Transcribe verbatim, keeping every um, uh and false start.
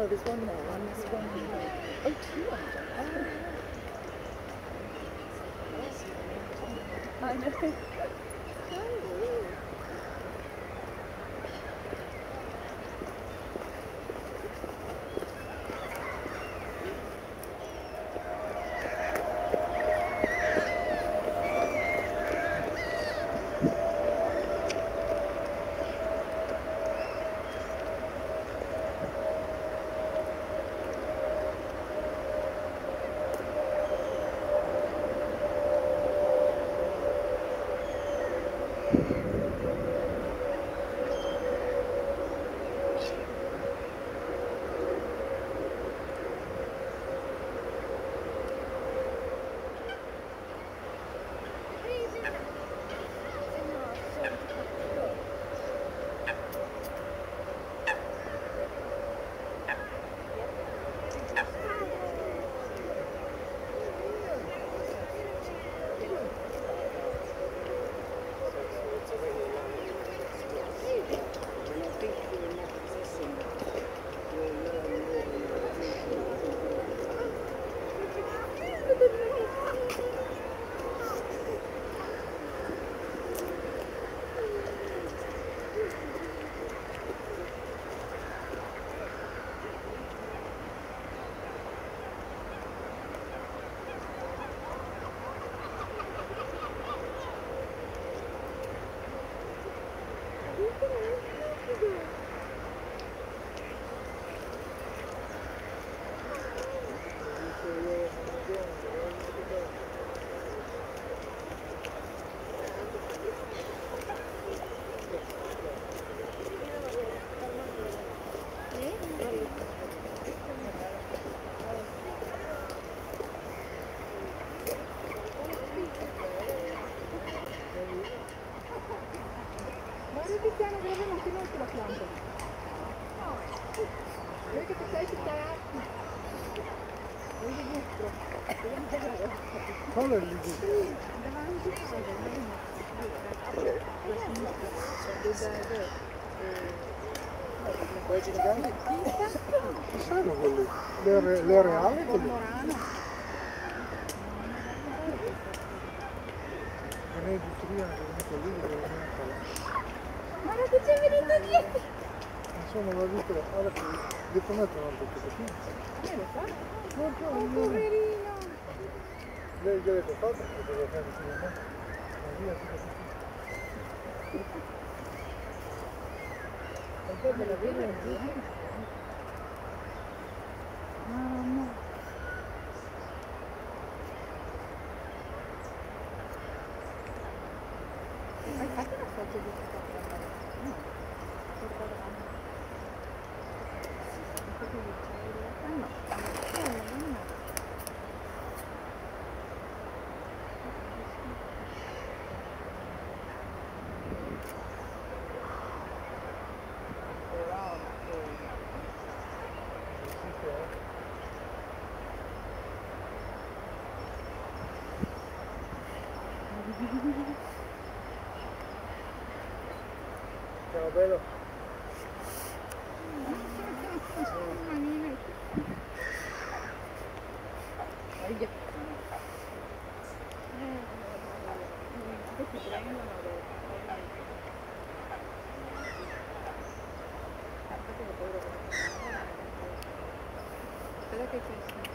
No, there's one there, and there's one here. Oh, two under. Oh. I know. piano dove non ti metti la pianta. No. Vedi che ti sei pizzaiato. Vedi dentro. Qual è lì? Davanti a Poi ci vediamo? Chi sono quelli? Le, le reali? Quelli? Non è di Triana che è venuto lì, dove è venuto là. Guarda che c'è venuto dietro! Insomma, l'ho visto, guarda che dietro me c'è un po' di pinza. Eh, lo so. Oh, poverino! Lei gli ha detto, fatto, che deve fare fino a me. Ma via, tutto così. E poi me la vedo in giro. Mamma! Hai fatto una foto di questo? No. Porta davanti. Ah no. Eh, no, no. Ciao bello. Aia. Questi prendono aspetta che poi lo aspetta che c'è